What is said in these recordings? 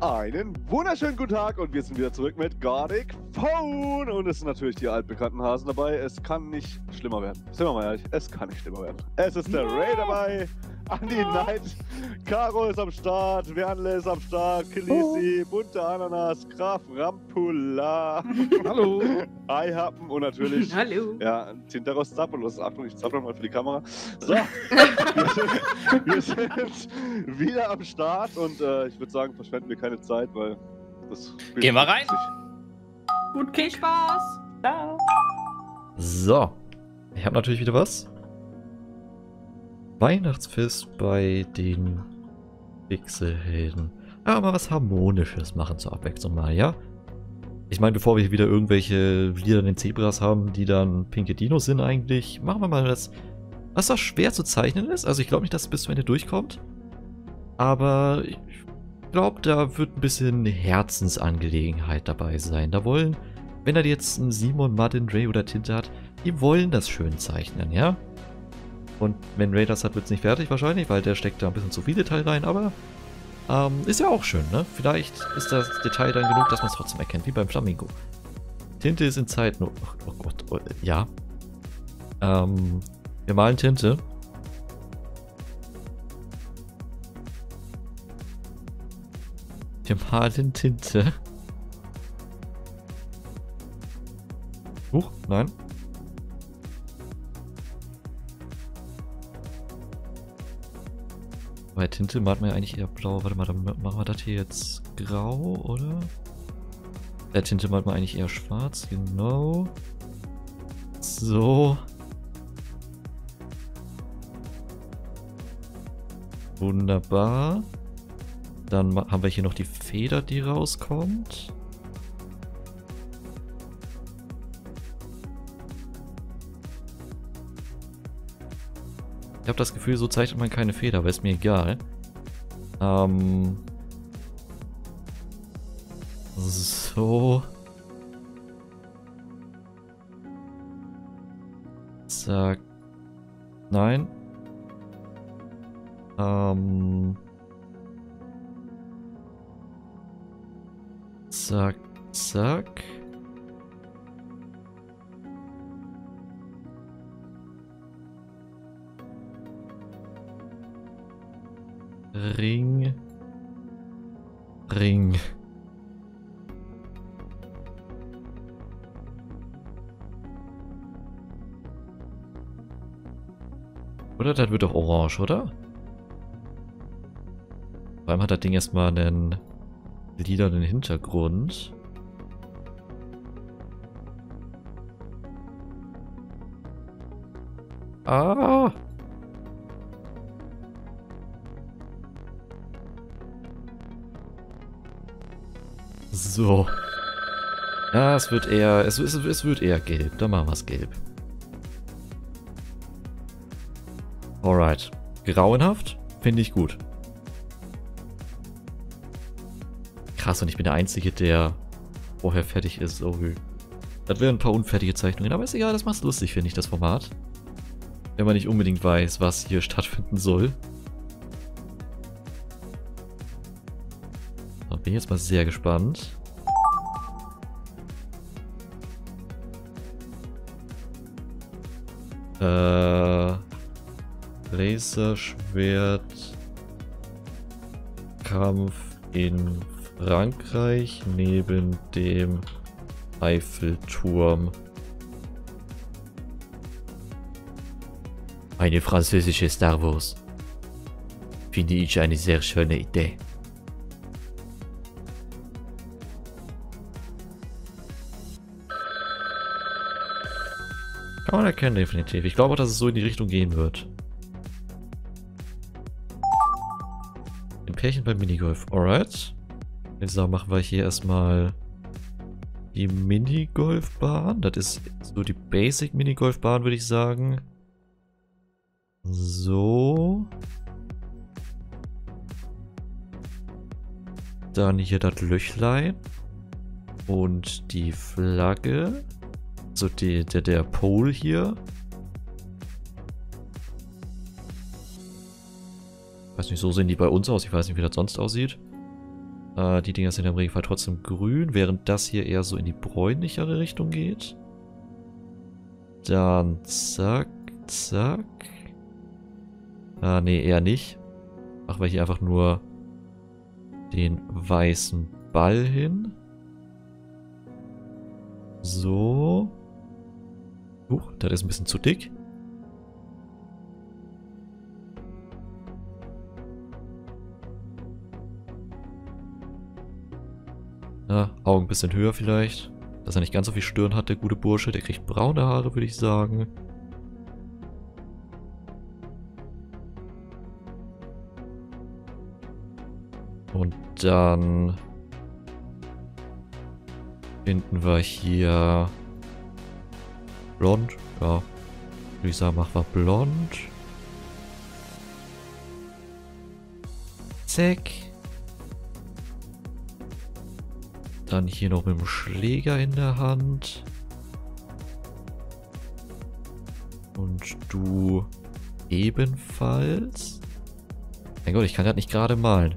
Einen wunderschönen guten Tag und wir sind wieder zurück mit Gartic Phone und es sind natürlich die altbekannten Hasen dabei. Es kann nicht schlimmer werden. Sind wir mal ehrlich, es kann nicht schlimmer werden. Es ist der Ray dabei, Andi Knight, Caro ist am Start, Wernle ist am Start, Kelisi, Bunte Ananas, Graf Rampula, Hallo. Eihappen und natürlich Hallo. ja, Tinteros Zappelus. Achtung, ich zappel mal für die Kamera. So, wir sind wieder am Start und ich würde sagen, verschwenden wir keine Zeit, weil das... Gehen wir rein. Gut, viel Spaß. Ciao. So, ich habe natürlich wieder was. Weihnachtsfest bei den Pixelhelden. Aber mal was Harmonisches machen zur Abwechslung mal, ja? Ich meine, bevor wir hier wieder irgendwelche liedernden Zebras haben, die dann pinke Dinos sind eigentlich, machen wir mal das, was doch schwer zu zeichnen ist. Also ich glaube nicht, dass es bis zum Ende durchkommt. Aber ich glaube, da wird ein bisschen Herzensangelegenheit dabei sein. Da wollen, wenn er jetzt einen Simon, Martin, Ray oder Tinte hat, die wollen das schön zeichnen, ja? Und wenn Ray das hat, wird es nicht fertig wahrscheinlich, weil der steckt da ein bisschen zu viel Detail rein, aber ist ja auch schön, ne? Vielleicht ist das Detail dann genug, dass man es trotzdem erkennt, wie beim Flamingo. Tinte ist in Zeitnot. Oh Gott, oh, ja. Wir malen Tinte. Wir malen Tinte. Huch, nein. Bei Tinte malt man ja eigentlich eher blau. Warte mal, dann machen wir das hier jetzt grau, oder? Tinte malt man eigentlich eher schwarz, genau. So. Wunderbar. Dann haben wir hier noch die Feder, die rauskommt. Ich habe das Gefühl, so zeichnet man keine Feder, aber ist mir egal. So. Zack. Nein. Zack, zack. Ring. Ring. Oder das wird doch orange, oder? Vor allem hat das Ding erstmal einen lilanen Hintergrund. Ah! So. Ja, es wird eher, es wird eher gelb. Dann machen wir es gelb. Alright. Grauenhaft? Finde ich gut. Krass, und ich bin der Einzige, der vorher fertig ist. Oh, das wären ein paar unfertige Zeichnungen, aber ist egal, das macht's lustig, finde ich, das Format. Wenn man nicht unbedingt weiß, was hier stattfinden soll. So, bin jetzt mal sehr gespannt. Laserschwert. Kampf in Frankreich neben dem Eiffelturm. Eine französische Star Wars. Finde ich eine sehr schöne Idee. Kann man erkennen, definitiv. Ich glaube auch, dass es so in die Richtung gehen wird. Ein Pärchen beim Minigolf. Alright. Jetzt machen wir hier erstmal die Minigolfbahn. Das ist so die Basic Minigolfbahn, würde ich sagen. So. Dann hier das Löchlein. Und die Flagge. So der Pole hier. Weiß nicht, so sehen die bei uns aus. Ich weiß nicht, wie das sonst aussieht. Die Dinger sind im Regelfall trotzdem grün, während das hier eher so in die bräunlichere Richtung geht. Dann zack, zack. Nee, eher nicht. Machen wir hier einfach nur den weißen Ball hin. So. Das ist ein bisschen zu dick. Ja, Augen ein bisschen höher vielleicht. Dass er nicht ganz so viel Stirn hat, der gute Bursche. Der kriegt braune Haare, würde ich sagen. Und dann finden wir hier blond. Ja, würde ich sagen, machen wir blond. Zack. Dann hier noch mit dem Schläger in der Hand. Und du ebenfalls. Mein Gott, ich kann gerade nicht gerade malen.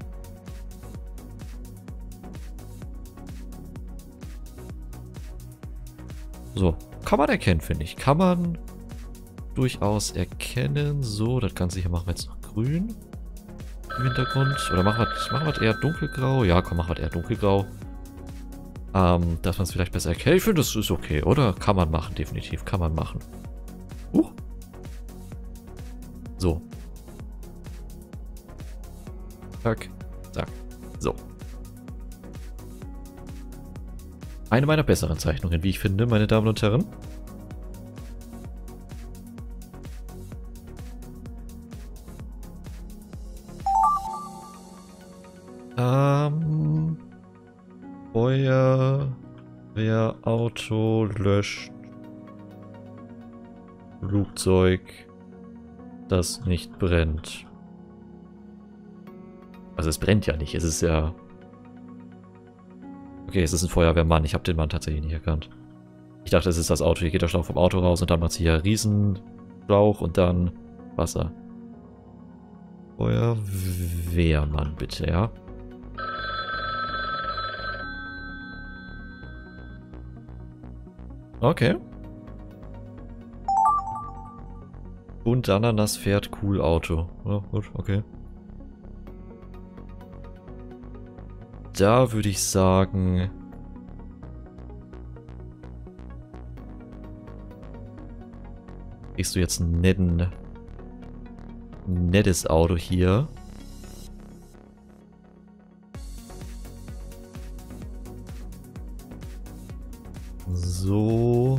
So, kann man erkennen, finde ich. Kann man durchaus erkennen. So, das Ganze hier machen wir jetzt noch grün im Hintergrund. Oder machen wir eher dunkelgrau? Ja, komm, machen wir eher dunkelgrau. Dass man es vielleicht besser erkennt. Ich finde, das ist okay, oder? Kann man machen, definitiv. Kann man machen. So. Zack, zack. So. Eine meiner besseren Zeichnungen, wie ich finde, meine Damen und Herren. Feuerwehrauto löscht Flugzeug, das nicht brennt. Also es brennt ja nicht, es ist ja... Okay, es ist ein Feuerwehrmann, ich habe den Mann tatsächlich nicht erkannt. Ich dachte, es ist das Auto, hier geht der Schlauch vom Auto raus und dann macht sie hier Riesenschlauch und dann Wasser. Feuerwehrmann, bitte, ja. Okay. Und Ananas fährt cool Auto. Ja, gut, okay. Da würde ich sagen... Kriegst du jetzt ein nettes Auto hier. So.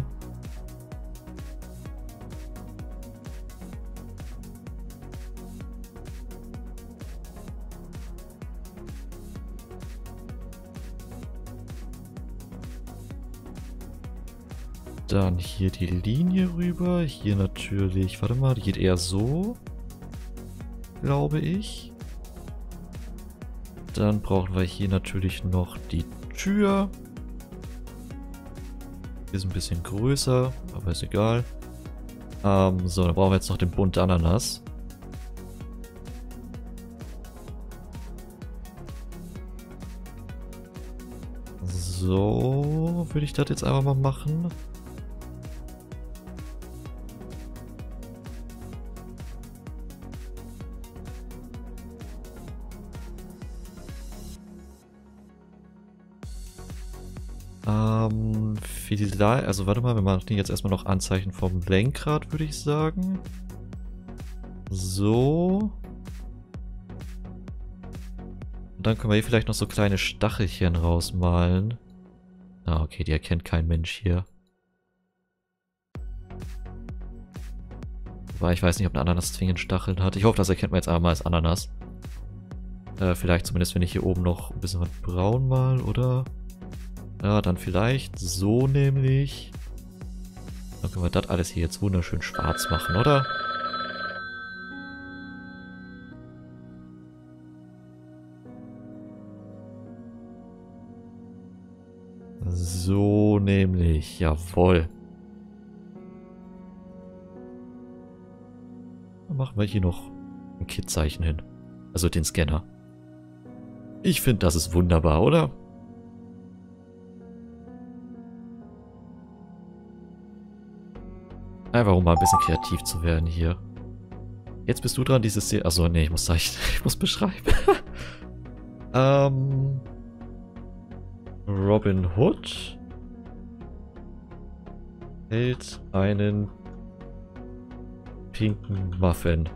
Dann hier die Linie rüber. Hier natürlich, warte mal, die geht eher so. Glaube ich. Dann brauchen wir hier natürlich noch die Tür. Ist ein bisschen größer, aber ist egal. So, dann brauchen wir jetzt noch den Bund Ananas. So, würde ich das jetzt einfach mal machen. Vielleicht, also warte mal, wir machen jetzt erstmal noch Anzeichen vom Lenkrad, würde ich sagen. So. Und dann können wir hier vielleicht noch so kleine Stachelchen rausmalen. Ah, okay, die erkennt kein Mensch hier. Wobei ich weiß nicht, ob eine Ananas zwingend Stacheln hat. Ich hoffe, das erkennt man jetzt einmal als Ananas. Vielleicht zumindest, wenn ich hier oben noch ein bisschen was braun mal, oder? Ja, dann vielleicht so nämlich. Dann können wir das alles hier jetzt wunderschön schwarz machen, oder? So nämlich, jawohl. Dann machen wir hier noch ein Kit-Zeichen hin. Also den Scanner. Ich finde, das ist wunderbar, oder? Einfach um mal ein bisschen kreativ zu werden hier. Jetzt bist du dran, dieses Szene. Achso, nee, ich muss beschreiben. Robin Hood hält einen pinken Muffin.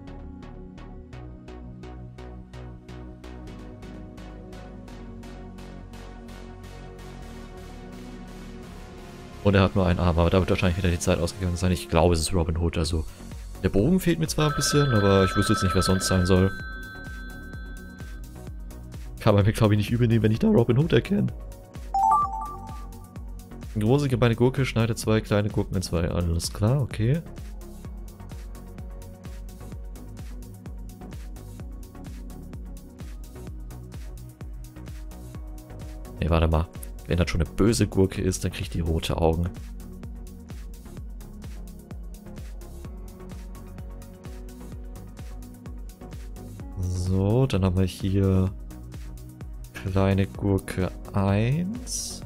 Und er hat nur einen Arm, aber da wird wahrscheinlich wieder die Zeit ausgegangen sein. Ich glaube, es ist Robin Hood. Also der Bogen fehlt mir zwar ein bisschen, aber ich wüsste jetzt nicht, wer sonst sein soll. Kann man mir, glaube ich, nicht übel nehmen, wenn ich da Robin Hood erkenne. Eine große gemeine Gurke schneidet 2 kleine Gurken in 2. Alles klar, okay. Ne, warte mal. Wenn das schon eine böse Gurke ist, dann kriegt die rote Augen. So, dann haben wir hier kleine Gurke 1.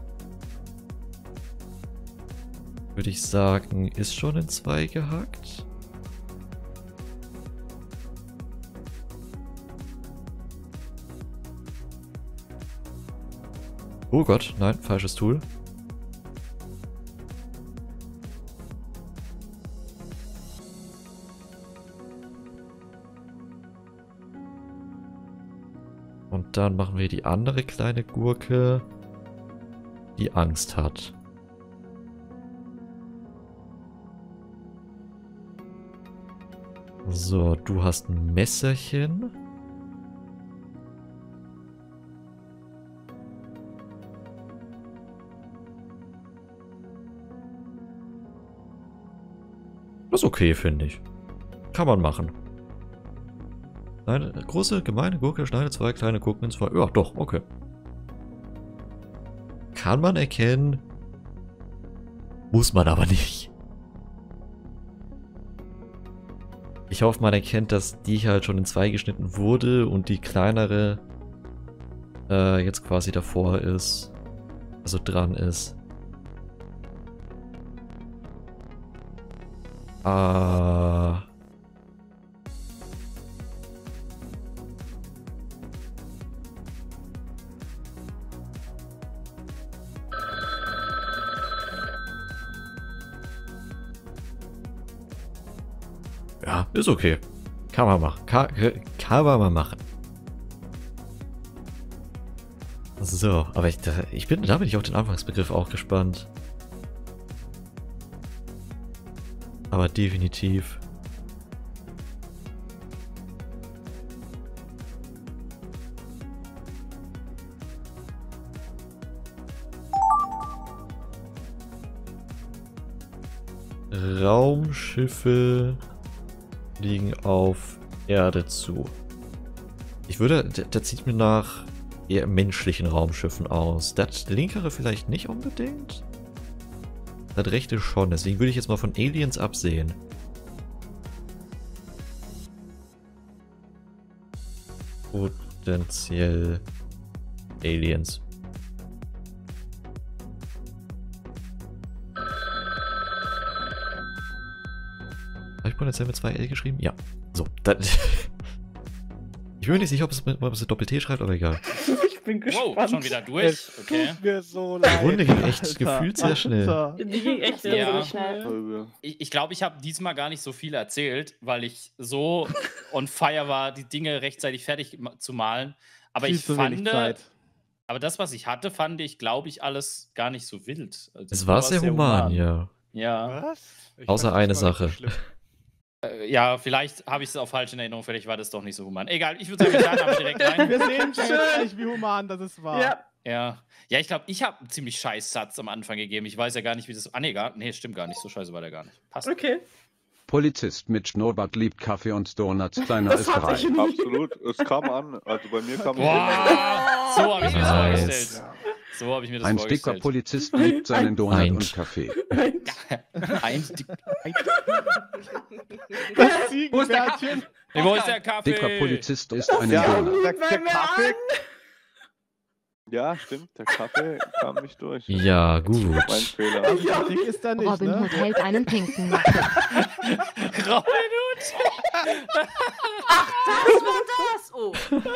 Würde ich sagen, ist schon in 2 gehackt. Oh Gott, nein, falsches Tool. Und dann machen wir die andere kleine Gurke, die Angst hat. So, du hast ein Messerchen. Das ist okay, finde ich. Kann man machen. Eine große, gemeine Gurke schneidet 2 kleine Gurken in 2. Ja, doch, okay. Kann man erkennen. Muss man aber nicht. Ich hoffe, man erkennt, dass die halt schon in 2 geschnitten wurde und die kleinere jetzt quasi davor ist. Also dran ist. Ja, ist okay. Kann man machen. Kann man mal machen. So, aber da bin ich auf den Anfangsbegriff auch gespannt. Aber definitiv. Raumschiffe liegen auf Erde zu. Ich würde, da zieht mir nach eher menschlichen Raumschiffen aus. Das linkere vielleicht nicht unbedingt. Das rechte schon, deswegen würde ich jetzt mal von Aliens absehen. Potenziell Aliens. Habe ich potenziell mit 2 L geschrieben? Ja. So, dann. Ich bin mir nicht sicher, ob es mit Doppel-T schreibt, aber egal. Ich bin gespannt. Wow, schon wieder durch. Okay. Tut mir so Die leid. Runde ging echt gefühlt sehr schnell. Die ging echt Ja. schnell. Ich glaube, ich habe diesmal gar nicht so viel erzählt, weil ich so on fire war, die Dinge rechtzeitig fertig zu malen. Aber Viel ich zu wenig fand, Zeit. aber das, was ich hatte, fand ich, glaube ich, alles gar nicht so wild. Also, Es war sehr human, ja. Ja. Was? Ich Außer fand eine das gar nicht so Sache. schlimm. Ja, vielleicht habe ich es auch falsch in Erinnerung, vielleicht war das doch nicht so human. Egal, ich würde sagen, wir starten aber direkt rein. Wir sehen schon jetzt gleich, wie human das war. Ja. Ja, ich glaube, ich habe einen ziemlich scheiß Satz am Anfang gegeben. Ich weiß ja gar nicht, wie das. Ah, nee, stimmt gar nicht. So scheiße war der gar nicht. Passt. Okay. Polizist mit Schnurrbart liebt Kaffee und Donuts, kleiner ist hatte 3. ich nie. Absolut, es kam an. Also bei mir kam Boah, so habe ich mir das Nice. vorgestellt. So habe ich mir das Ein dicker vorgestellt. Polizist liebt seinen Donut Ein- und Kaffee. Ein Das Ziegenbärtchen. Wo ist der Kaffee? Dicker Polizist isst einen Ja, Donut. der Kaffee. Ja, stimmt. Der Kaffee kam nicht durch. Ja, gut. Mein Fehler. Also, dick ist er nicht, Robin ne? Hood hält einen pinken Muffin. Robin Hood! Was war das? Oh.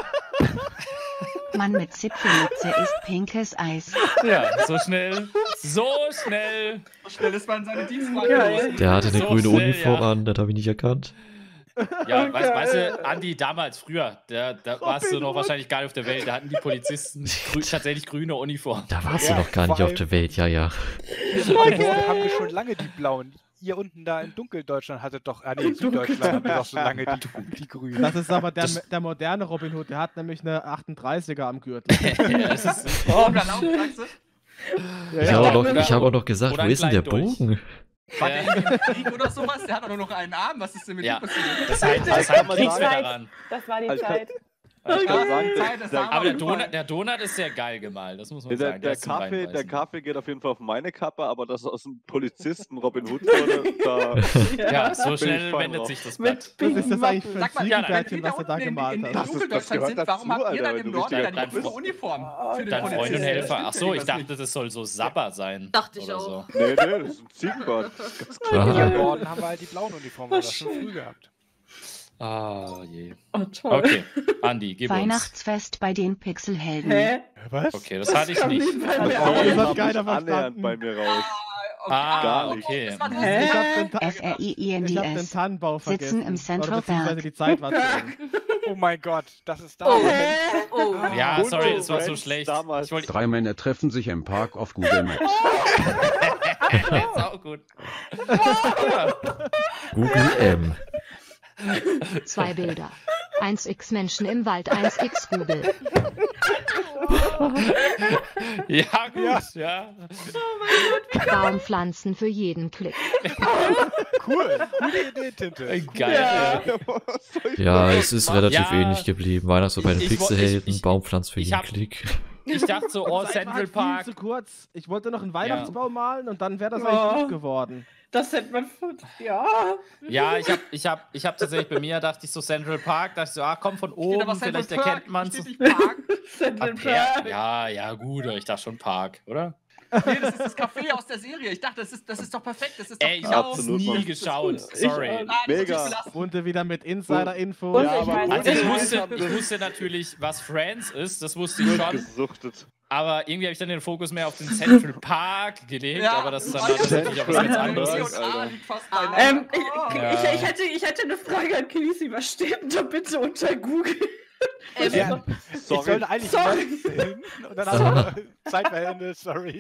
Mann mit Zipfelmütze isst pinkes Eis. Ja, so schnell. So schnell. So schnell ist man seine Dienstwagen Geil. los. Der hatte eine So grüne schnell, Uniform ja. an, das habe ich nicht erkannt. Ja, Okay. weißt du, Andi, damals, früher, da warst du noch wahrscheinlich gar nicht auf der Welt. Da hatten die Polizisten tatsächlich grüne Uniformen. Da warst du Ja, noch gar nicht vor auf der Welt, ja, ja. Haben wir schon lange die blauen. Ihr unten da in Dunkeldeutschland hattet doch, nee, in Süddeutschland hattet doch schon lange die grünen. Das ist aber Das- der moderne Robin Hood. Der hat nämlich eine 38er am Gürtel. Ja, das ist, Oh, da laufen, sagst du? Ich habe auch noch gesagt, Oder wo ein ist denn der Kleid durch. Bogen? War der irgendwie im Krieg oder sowas? Der hat doch nur noch einen Arm. Was ist denn mit Ja. ihm passiert? das ist halt kann ein man Kriegsveteran. Das war die Also, Zeit. Ich kann sagen, Zeit ist der, Aber der Donut- Donut ist sehr geil gemalt, das muss man der, sagen. der, ist zum Kaffee, der Reinbeißen. Kaffee geht auf jeden Fall auf meine Kappe, aber dass aus dem Polizisten Robin Hood wurde, da Ja, so Bin ich schnell fein wendet drauf. sich das Mit Blatt. Was pinken ist das eigentlich für ein Sag mal, ja, wenn Ziegenbärtchen, die was da du da unten gemalt in hast? Das Dunkeldeutschland gehört sind, warum dazu, habt ihr dann Alter, im wenn du Norden richtiger keine Kopf bist. Uniform für den Dein Freund und Polizisten? Helfer. Ach so, ich Das dachte, das soll so Sabber sein. Dachte ich oder auch. so. nee, das ist ein Ziegenbart. Ganz klar. Hier im Aha. Norden haben wir halt die blauen Uniformen, aber das schon früh gehabt. Ah, je. Oh, toll. Okay, Andi, gib uns. Weihnachtsfest bei den Pixelhelden. Hä? Was? Okay, das hatte ich kam nicht. bei mir Das auch. hat kam keiner nicht annähernd verstanden. bei mir raus. Ah, Gar nicht. okay. Das war Ich Hä? hab den, ich hab den FRIENDS. Tannenbau vergessen. Sitzen im Central Oder beziehungsweise Park. die Zeit war zu eng. Oh mein Gott, das ist da. Oh. Hä? Oh. Ja, Und sorry, so das war so Friends schlecht. damals. Ich wollte 3 Männer treffen sich im Park auf Google Maps. das ist auch gut. Google M. 2 Bilder. 1x Menschen im Wald, 1x Google. Ja, gut, ja. Baumpflanzen für jeden Klick. Cool, gute Idee, Tinte. Geil. Ja, es ist relativ Ja. ähnlich geblieben. Weihnachtsfest bei den Ich- ich- Pixelhelden, ich- Baumpflanz für ich jeden hab- Klick. Ich dachte so, oh, Das war Central halt Park. viel zu kurz. Ich wollte noch einen Weihnachtsbaum malen und dann wäre das Ja. eigentlich gut geworden. Das hätte man. Ja. Ja, ich hab tatsächlich bei mir, dachte ich so Central Park, dachte ich so, ah, komm von Steht oben, aber Central vielleicht erkennt Park, man es. steht nicht Park. Central Park. Ja, gut, ich dachte schon Park, oder? Nee, das ist das Café aus der Serie. Ich dachte, das ist doch perfekt. Das ist doch Ey, ich genau. hab's Absolut, nie Mann. geschaut, Ich sorry. auch. Nein, das ist Mega. nicht belastend. Und wieder mit Insider-Info. Und Ja, ich aber weiß Also ich ohne- wusste natürlich, was Friends ist, das wusste ich Wird schon, gesuchtet. aber irgendwie habe ich dann den Fokus mehr auf den Central Park gelegt, aber das ist dann das natürlich auch was ganz anderes. Park. ist. C&A liegt fast beieinander. Ich hätte eine Frage an Kilisi. Was steht denn da bitte unter Google? Ja, ich Sorry. sollte eigentlich Sorry. Maps sehen und dann haben wir Zeitverhältnis, sorry.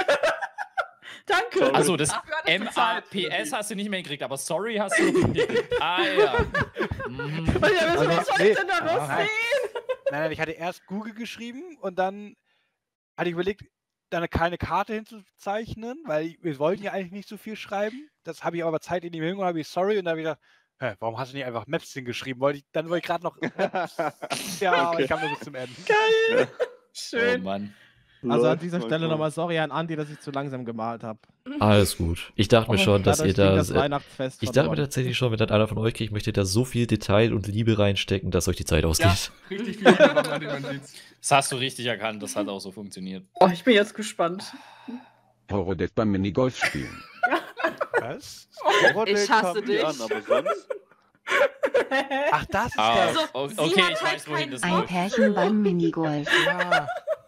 Danke. Also das Dafür hattest du Zeit. MAPS hast du nicht mehr gekriegt, aber sorry hast du noch gekriegt. Ah ja. Mhm. Und ja, was soll nee. ich denn da noch Nein. sehen? Nein, ich hatte erst Google geschrieben und dann hatte ich überlegt, da keine Karte hinzuzeichnen, weil wir wollten ja eigentlich nicht so viel schreiben. Das habe ich aber Zeit in die Meldung, habe ich sorry und dann habe ich gedacht, hä, warum hast du nicht einfach Maps hingeschrieben? Dann wollte ich gerade noch Maps. Ja, aber Okay. ich kam nur bis zum Ende. Geil. Oh Schön. Mann. Also an Läuft dieser Stelle manchmal. nochmal sorry an Andi, dass ich zu langsam gemalt habe. Alles gut. Ich dachte mir schon, dass ihr da. das Weihnachtsfest Ich dachte mir verloren. tatsächlich schon, wenn dann einer von euch kriegt, möchte da so viel Detail und Liebe reinstecken, dass euch die Zeit ausgeht. Richtig viel Liebe, was man den man sieht. Das hast du richtig erkannt, das hat auch so funktioniert. Oh, ich bin jetzt gespannt. Horodeck beim Minigolf spielen. Was? Ich hasse dich. An, aber sonst. Ach, das ist Ah, das. So, okay, sie hat ich halt weiß, wohin das Ein läuft. Pärchen beim Minigolf. Ja.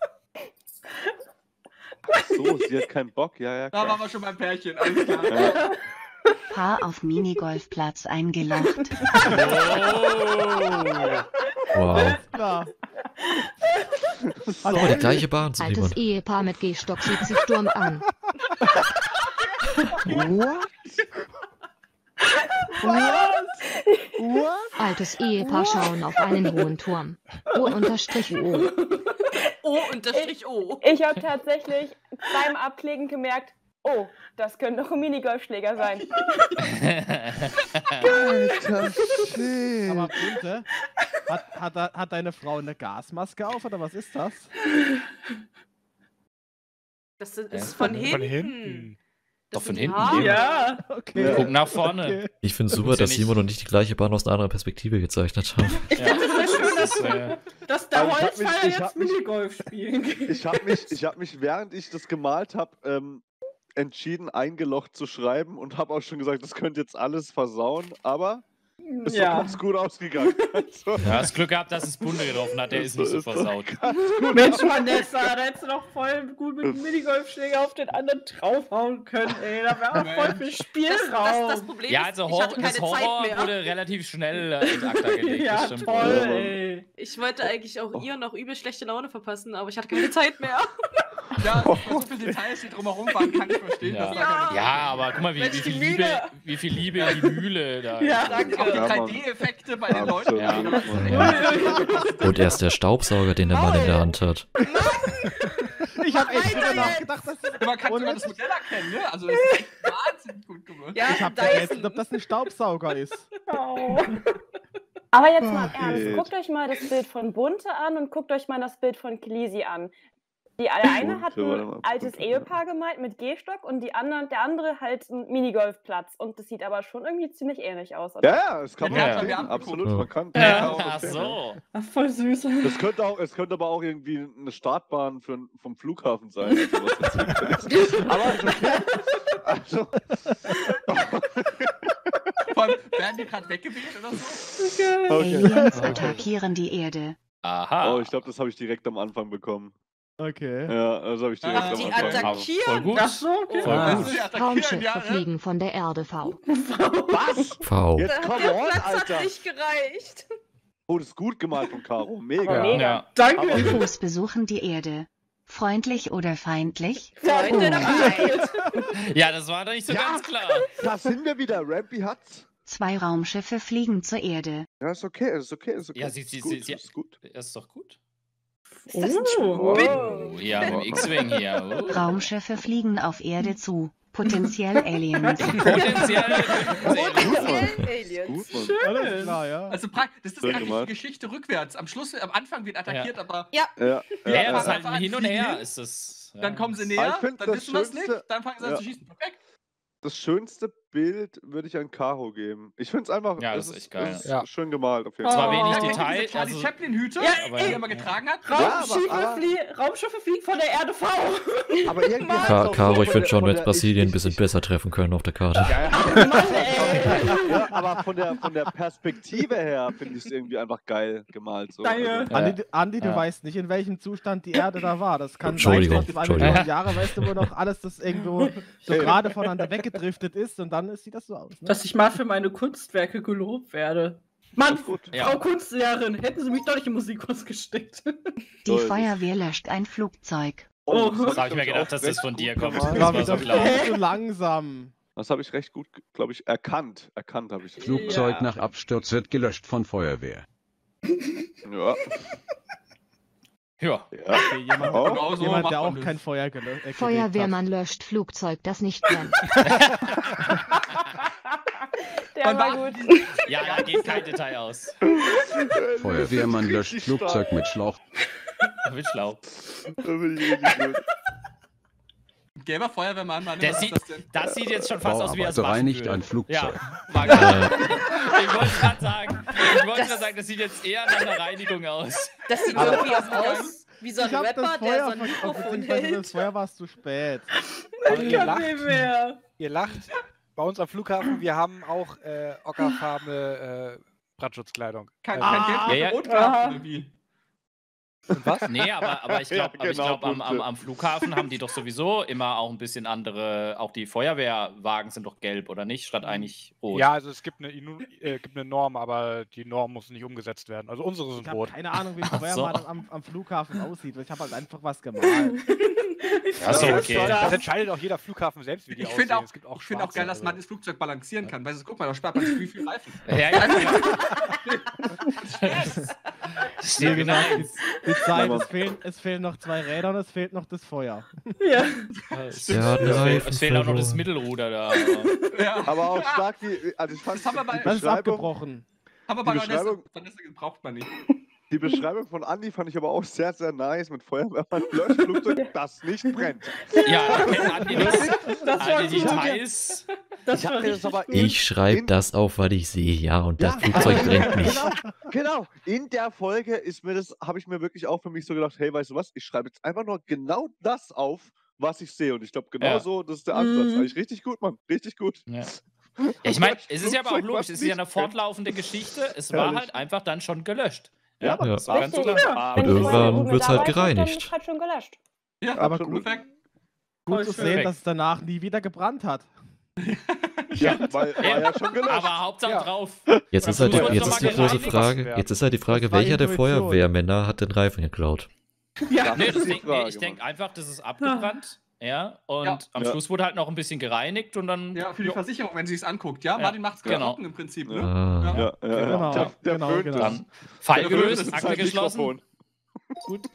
So, sie hat keinen Bock. Ja, ja, Da klar. waren wir schon beim Pärchen, alles klar. Ja. Paar auf Minigolfplatz eingelocht. Wow. Klar. Oh, die gleiche Bahn, Simon. Altes Ehepaar mit Gehstock sieht sich Sturm an. Altes Ehepaar schauen auf einen hohen Turm. O-O. O-O. Ich habe tatsächlich beim Abklicken gemerkt, oh, das könnte doch ein Minigolfschläger sein. Alter Schwede. Aber Bunte, hat deine Frau eine Gasmaske auf oder was ist das? Das ist Ja. von hinten. Von hinten. Doch, Das von sind hinten. Haare. Ja. Okay. Guck nach vorne. Okay. Ich finde Das super, muss ja dass nicht- Simon und ich die gleiche Bahn aus einer anderen Perspektive gezeichnet haben. Ich dachte, es wäre schöner, Dass der Also ich hab Holzfäller mich- ich hab jetzt mich- Minigolf spielen geht. Ich habe mich, während ich das gemalt habe, entschieden, eingeloggt zu schreiben und habe auch schon gesagt, das könnte jetzt alles versauen, aber ist doch Ja. ganz gut ausgegangen. Also, Ja, das Glück gehabt, dass es Bunde getroffen hat, der ist nicht so doch versaut. ganz gut Mensch, Vanessa, da hättest du doch voll gut mit dem Minigolfschläger auf den anderen draufhauen können, ey. Da wäre auch voll viel Spielraum. Das Problem Ja, ist, also ich hatte keine das Horror Zeit mehr. wurde relativ schnell in Akta gelegt. Ja, das stimmt. toll, wohl. ey. Ich wollte eigentlich auch ihr noch übel schlechte Laune verpassen, aber ich hatte keine Zeit mehr. Ja, so viele Details, die drumherum waren, kann ich verstehen. Ja. dass da keine- Ja, aber guck mal, Mensch, wie viel die Liebe, Mühle. wie viel Liebe in die Mühle da Ja, ist. danke. Auch die Ja, Mann. 3D-Effekte bei den Leuten. Ja. die das echt- Und erst der Staubsauger, den der Mann in der Hand hat. Ich habe echt drüber nachgedacht, dass das. Man kann Und sogar jetzt- das Modell erkennen, ne? Also das ist echt wahnsinnig gut gemacht. Ja, Ich habe vergessen, ob das ein Staubsauger ist. Aber jetzt mal im Ernst, Geht. guckt euch mal das Bild von Bunte an und guckt euch mal das Bild von Klisi an. Der eine hat Bunte, warte ein mal, altes Bunte, Ehepaar gemalt mit Gehstock und der andere halt einen Minigolfplatz. Und das sieht aber schon irgendwie ziemlich ähnlich aus. Oder? Ja, ja, das kann man Ja, auch ja. sehen, Wir haben absolut. geguckt. Man kann Ja, auch ach sehen, so. Ach, voll süß. Es könnte aber auch irgendwie eine Startbahn vom Flughafen sein. Oder sowas. Aber ist okay. Also, Vor allem, werden die gerade weggeweht oder so? okay. Aliens attackieren die Erde. Aha. Oh, ich glaube, das habe ich direkt am Anfang bekommen. Okay. Ja, das habe ich direkt Ah, am Die Anfang. Voll attackieren. gut. Ach so, okay. Voll Also, gut. die attackieren, Raumschiffe ja, ne? fliegen von der Erde V. Was? V. Jetzt Der come on, Platz Alter. hat nicht gereicht. Oh, das ist gut gemalt von Caro. Aber Mega. mega. Ja. Danke. UFOs besuchen die Erde. Freundlich oder feindlich? Freunde dabei. Ja, das war doch nicht so Ja. ganz klar. Da sind wir wieder. Rampy hat's. 2 Raumschiffe fliegen zur Erde. Ja, ist okay, ist okay, ist okay. Ja, ist gut, ist gut. Das ist doch gut. Oh. Oh, ja, mit dem X-Wing hier. Oh. Raumschiffe fliegen auf Erde zu. Potenziell Aliens. Potenziell. Aliens. Gut, Mann. Alles klar, ja. Also das ist Schön gerade die gemacht. Geschichte rückwärts. Am Schluss, am Anfang wird attackiert, aber Ja, Ja, das ist ja. halt ein Hin und Her. Ist das. Ja. dann kommen sie Aber näher, ich find, dann das wissen wir es nicht, Schönste- dann fangen sie an ja. zu schießen. Perfekt. Das schönste Bild würde ich an Caro geben. Ich finde es einfach Ja, das ist echt geil. es ist Ja. schön gemalt auf jeden Zwar Fall. wenig Ja, kennt ihr Detail. diese Charlie Also, Chaplin-Hüte, Ja, aber die ja. er immer getragen hat. Raumschiffe fliegen von der Erde V. Aber irgendwie hat's auch Caro, so ich von finde der- schon, von hätte der- Brasilien ein ich- bisschen ich- besser treffen können auf der Karte. Ja, Mann, ey. ja, aber von der Perspektive her finde ich es irgendwie einfach geil gemalt. So. Danke. Also, Andi, du Ja. weißt nicht, in welchem Zustand die Erde da war. Das kann Entschuldigung, sein, vor 2 Entschuldigung. Millionen Jahre weißt du, wo noch alles das irgendwo so gerade voneinander weggedriftet ist und dann sieht das so aus. Ne? Dass ich mal für meine Kunstwerke gelobt werde. Mann, gut. Ja. Frau Kunstlehrerin, hätten Sie mich doch nicht im Musikkurs gesteckt. Die Toll. Feuerwehr löscht ein Flugzeug. Oh, Das habe ich mir glaub gedacht, dass recht das von gut dir kommt. gemacht. Das war war wieder so klar. viel zu langsam. Das habe ich recht gut, glaube ich, erkannt. Erkannt habe ich das. Flugzeug Ja. nach Absturz wird gelöscht von Feuerwehr. Ja. Ja. Ja. Okay, jemand, Oh. Genau so jemand macht der man auch das. kein Feuer gelegt hat. Feuerwehrmann löscht Flugzeug, das nicht brennt. Der Wann war war gut. Ja, da geht kein Detail aus. Feuerwehrmann löscht Richtig Flugzeug mit Schlauch. Wird schlau. Da bin ich richtig gut. Gelber Feuerwehrmann, Mann, Der was sieht- ist das denn? Das sieht jetzt schon fast aus wie er es Bauarbeiter waschen reinigt würde. ein Flugzeug. Ja, mag ich. Ich wollte gerade sagen, das sieht jetzt eher nach einer Reinigung aus. Das sieht irgendwie aus wie so ein Ich hab Rapper, das der Feuer so ein Mikrofon beziehungsweise das hält. Feuer war es zu spät. Aber Ich ihr kann lacht, nicht mehr. ihr lacht. Bei uns am Flughafen, wir haben auch ockerfarbene Brandschutzkleidung. Kein Ah. Geld für Ja, ja. Rotkarten oder wie? Und was? Nee, aber ich glaube, Ja, genau, am Flughafen haben die doch sowieso immer auch ein bisschen andere, auch die Feuerwehrwagen sind doch gelb, oder nicht? Statt eigentlich rot. Ja, also es gibt eine Norm, aber die Norm muss nicht umgesetzt werden. Also unsere Ich sind habe rot. keine Ahnung, wie ein Ach Feuermann so. am Flughafen aussieht. Ich habe halt einfach was gemalt. Ja, so, okay. Das entscheidet auch jeder Flughafen selbst, wie die Ich aussehen. finde auch, Es gibt auch ich find auch schwarze, geil, dass also- man das Flugzeug balancieren kann. Weil guck mal, da spart man sich viel Reifen. Ja. Steht genau. Die Zeit, Ja, es fehlen noch 2 Räder und es fehlt noch das Feuer. Ja. Der hat einen Reifen Es fehlt auch noch das verloren. Mittelruder da. aber- Ja. Aber auch stark die. Also ich fand Das haben wir bei- Das ist Beschreibung- abgebrochen. Aber bei Die Vanessa Beschreibung- braucht man nicht. Die Beschreibung von Andi fand ich aber auch sehr, sehr nice mit Feuerwehrmann, Löschflugzeug, das nicht brennt. Ja, da kennt Andi alle Details. Ich hab mir das aber Ich schreibe das auf, was ich sehe, ja, und das Flugzeug brennt nicht. Genau. In der Folge habe ich mir wirklich auch für mich so gedacht, hey, weißt du was, ich schreibe jetzt einfach nur genau das auf, was ich sehe. Und ich glaube, genau so, das ist der Ansatz. Eigentlich richtig gut, Mann. Richtig gut. Ja. Ja, ich meine, es ist ja aber auch logisch, es ist ja eine fortlaufende Geschichte. Es war halt einfach dann schon gelöscht. Ja, Ja. das war ganz Richtig, klar. ja. Und Wenn die irgendwann Feuerwehr wird's halt dabei ist, gereinigt. Dann ist halt schon gelöscht. Ja, Aber absolut. gut. Perfekt. Gut zu sehen, dass es danach nie wieder gebrannt hat. Ja, weil war ja schon gelöscht. Aber Hauptsache drauf. Jetzt ist halt die große Frage, Das war welcher der Intuition. Feuerwehrmänner hat den Reifen geklaut? Ja. Nee, ist die Frage, ich denke einfach, das ist abgebrannt. Ja, und Ja. am Schluss wurde halt noch ein bisschen gereinigt und dann. Ja, für die Versicherung, wenn sie es anguckt. Ja, Martin macht es genau. trocken im Prinzip. Ne? Ah. Ja, Genau, Der genau, föhnt genau. es. Dann Fall Der gelöst, föhnt es Akte halt geschlossen. Mikrofon. Gut.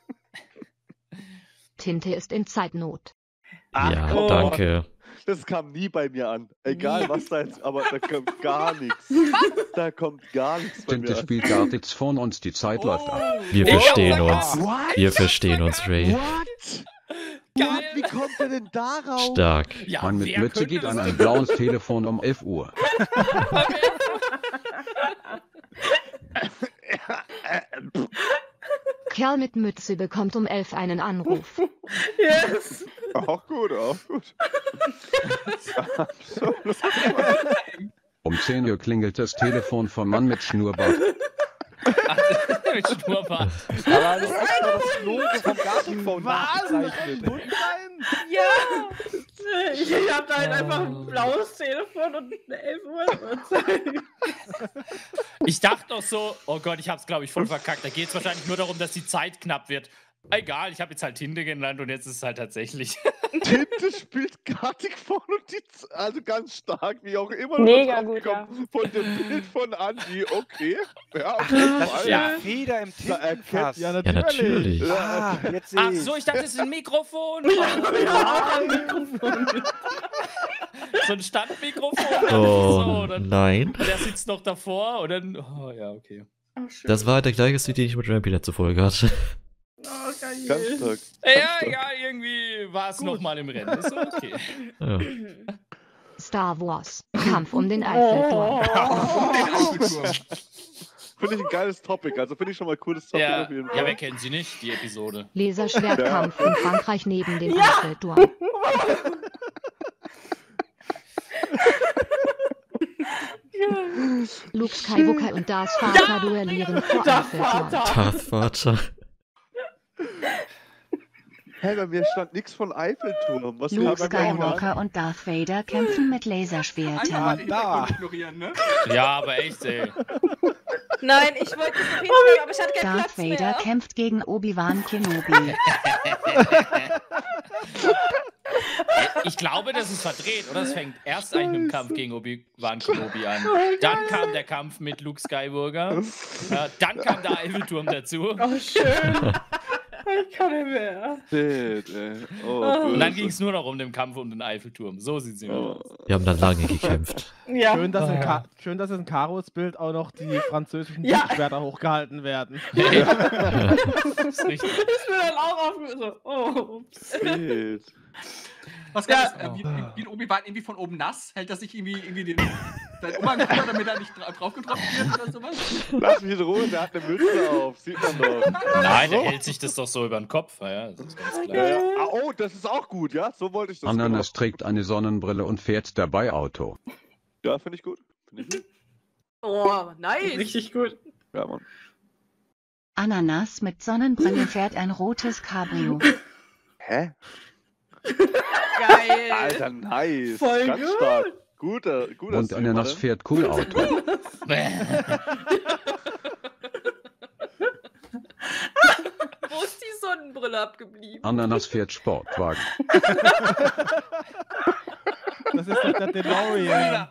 Tinte ist in Zeitnot. Ja, oh. danke. Das kam nie bei mir an. Egal was da jetzt, aber da kommt gar nichts. Da kommt gar nichts bei Tinte mir an. spielt Gartitz von uns, die Zeit läuft ab. Wir Ich verstehen hab uns. What? Wir verstehen uns, Ray. What? Geil. What? Wie kommt er denn darauf? Stark. Ja, Man mit wer Mütze könnte geht das an ein sein? blaues Telefon um 11 Uhr. Kerl mit Mütze bekommt um 11 einen Anruf. Yes. Auch gut, auch gut. Absolut. Um 10 Uhr klingelt das Telefon vom Mann mit Schnurrbart. Mit Schnurrbart. Aber das ist extra das Logo vom Gartenphone nachgezeichnet. Ja. Ich hab da halt einfach ein blaues Telefon und eine 11 Uhr Uhrzeit. Ich dachte noch so, oh Gott, ich hab's glaube ich voll verkackt. Da geht's wahrscheinlich nur darum, dass die Zeit knapp wird. Egal, ich habe jetzt halt Tinte genannt und jetzt ist es halt tatsächlich. Tinte spielt Gartic vorne und die also ganz stark, wie auch immer. Mega drauf gut, ja. gekommen. Von dem Bild von Andi, okay. Ja, Das ist Ja. ja Feder im Da erkennt- Tintenfass. Ja, Ja, natürlich. Ah, jetzt sehe Ach ich. so, ich dachte, das ist ein Mikrofon. So ein Standmikrofon. Oh, dann, nein. und der sitzt noch davor und dann. Oh ja, okay. Das war halt der gleiche Stil, den ich mit Rampy letzte Folge hatte. Oh, geil. Ganz stark. Ja, egal, irgendwie war es nochmal im Rennen. Ist okay. Ja. Star Wars. Kampf um den Eiffelturm. Finde ich ein geiles Topic. Also finde ich schon mal ein cooles Topic Ja, auf jeden ja, Fall. wer kennt sie nicht, die Episode? Laserschwertkampf in Frankreich neben dem Eiffelturm. Luke Skywalker und Darth Vader duellieren vor Eiffelturm. Darth Vader. Hey, bei mir stand nichts von Eiffelturm. Was Luke kam bei mir an? Skywalker und Darth Vader kämpfen mit Einfach Laserschwertern. den Hintergrund ignorieren, ne? Ja, aber echt, ey. Nein, ich wollte es noch hinschreiben, aber ich hatte keinen Darth Platz Vader mehr. kämpft gegen Obi-Wan Kenobi. Ich glaube, das ist verdreht, oder? Es fängt erst eigentlich mit dem Kampf gegen Obi-Wan Kenobi an. Dann kam der Kampf mit Luke Skywalker. Dann kam der Eiffelturm dazu. Oh, schön. Ich kann nicht mehr. Shit, ey. Oh, Und dann böse. ging es nur noch um den Kampf um den Eiffelturm. So sieht sie aus. Wir haben dann lange gekämpft. Ja. Schön, dass in Karos Bild auch noch die französischen Ja. Schwerter hochgehalten werden. Das ist richtig. Ist mir dann auch aufgefallen. So, oh, ups. Shit. Was Ja. gab es? Wie Obi-Wan irgendwie von oben nass? Hält er sich irgendwie den Umhang drüber, damit er nicht drauf getroffen wird oder sowas? Lass mich in Ruhe, der hat eine Mütze auf. Sieht man doch. Nein, der hält sich das doch so über den Kopf. Ja, das ist ganz klar. Ja, ja. Ah, oh, das ist auch gut, ja? So wollte ich das Ananas trägt eine Sonnenbrille und fährt dabei Auto. Ja, finde ich gut. Finde ich gut. Oh, nice. Richtig gut. Ja, Mann. Ananas mit Sonnenbrille fährt ein rotes Cabrio. Hä? Geil. Alter, nice. Voll Ganz gut. stark. Guter Und Stil, Ananas Mann. fährt cool Auto. Wo ist die Sonnenbrille abgeblieben? Ananas fährt Sportwagen. Das ist doch der DeLorean.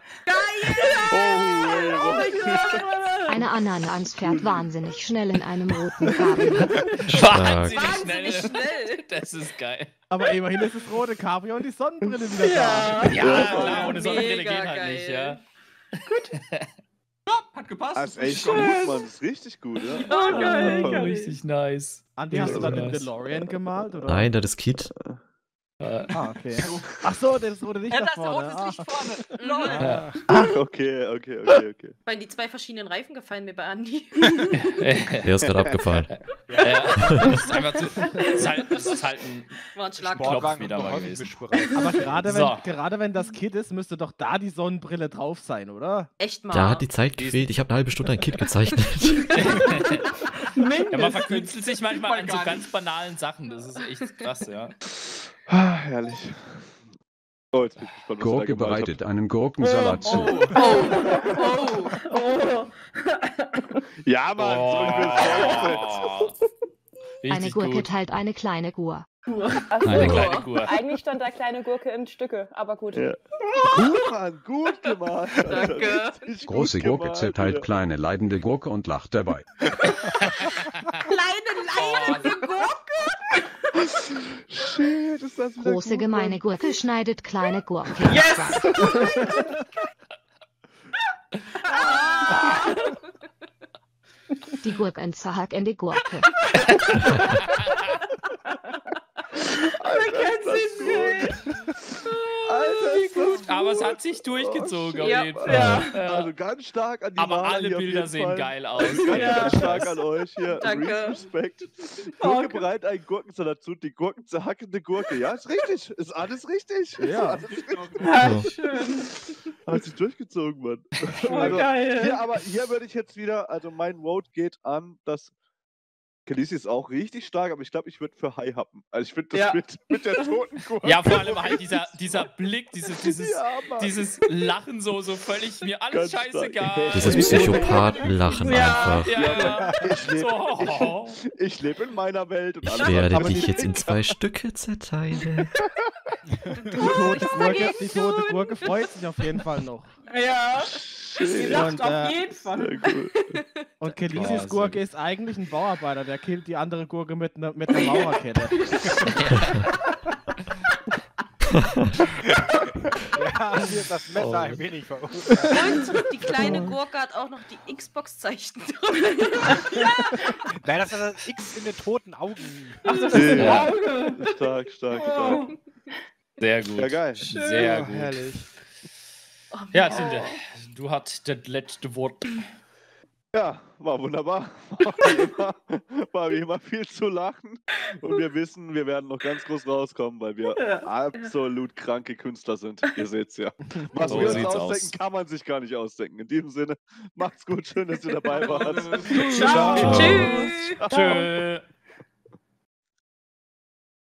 Oh mein Gott. Eine Ananas fährt wahnsinnig schnell in einem roten Cabrio. Wahnsinnig Wahnsinnig schnell. schnell. Das ist geil. Aber immerhin ist das rote Cabrio und die Sonnenbrille wieder Ja. da. Ja, klar, ohne Sonnenbrille Mega geht halt geil. nicht, ja. Hat gepasst. Das ist echt gut, Mann. Das ist richtig gut, ja. Oh, geil, Oh, geil. richtig nice. Andi, hast du dann den Nice. DeLorean gemalt? Oder? Nein, das ist Kit. Ah, okay. Ach so, das wurde nicht Ja, da das ist vorne. rotes Licht vorne. Mhm. Lol. Ja. Ach, okay. Weil die 2 verschiedenen Reifen gefallen mir bei Andi. Der ist gerade abgefallen. Ja, das ist einfach das ist halt ein War ein Schlag. Klopf wieder mal gewesen. Aber gerade So. gerade wenn das Kit ist, müsste doch da die Sonnenbrille drauf sein, oder? Echt mal. Da hat die Zeit gefehlt. Ich habe eine halbe Stunde ein Kit gezeichnet. Ja, man verkünstelt sich manchmal an so ganz banalen Sachen. Das ist echt krass, ja. Herrlich. Oh, jetzt bin ich gespannt, was ihr da Gurke gemalt habt. bereitet einen Gurkensalat zu. Oh. Ja, Mann, so ich will's auch. Eine Richtig Gurke gut. teilt eine kleine Gur. Achso, Eine kleine Gur. eigentlich stand da kleine Gurke in Stücke, aber gut. Ja. Gut, Mann, gut gemacht. Alter. Danke. Richtig gut Große Gurke gemalt, zerteilt Alter. kleine leidende Gurke und lacht dabei. Kleine Gurke. Shit, ist das wieder Große gut, gemeine Mann. Gurke schneidet kleine Gurke. Yes! Die Gurken zerhacken die Gurke. Alter, ist das gut. Alter, ist das gut. Aber es hat sich durchgezogen auf Ja. jeden Fall. Ja. Also ganz stark an die Aber Maler alle hier auf Bilder jeden sehen Fall. geil aus. Ganz, Ja. ganz stark an euch hier. Danke. Respekt. Oh, Gurke bereit, ein Gurkensalat zu, die Gurken zerhackende Gurke. Ja, ist richtig. Ist alles richtig. Ja. Ist alles richtig. Ja, schön. Hat sich durchgezogen, Mann. Oh, Also, geil. hier würde ich jetzt wieder, also mein Vote geht an das. Khaleesi ist auch richtig stark, aber ich glaube, ich würde für High happen. Also ich finde das Ja. mit der toten Gurke. Ja, vor allem halt dieser Blick, dieses Mann. Lachen so völlig mir alles Ganz stark. scheißegal. Dieses Psychopathenlachen Ja. einfach. Ja. Ich lebe So. ich lebe in meiner Welt. Und Ich alle werde anderen- dich jetzt in 2 Stücke zerteilen. Die tote Gurke freut sich auf jeden Fall noch. Ja. Die lacht Und, auf jeden Fall. Sehr cool. Und Khaleesis Wahnsinn. Gurke ist eigentlich ein Bauarbeiter, der killt die andere Gurke mit einer Mauerkette. Ja, hier ist das Messer ein wenig verurteilt. Und die kleine Gurke hat auch noch die Xbox-Zeichen drin. Nein, das ist das X in den toten Augen. Ach, das ist ein Ja. Auge. Stark. Oh. Sehr gut. Ja, geil. Sehr gut. Herrlich. Ja, Tinte, du hast das letzte Wort. Ja, war wunderbar. War wie immer viel zu lachen. Und wir wissen, wir werden noch ganz groß rauskommen, weil wir absolut kranke Künstler sind. Ihr seht's ja. Was So wir uns sieht's ausdenken, aus. kann man sich gar nicht ausdenken. In diesem Sinne, macht's gut. Schön, dass ihr dabei wart. Ciao. Ciao. Tschüss. Tschö.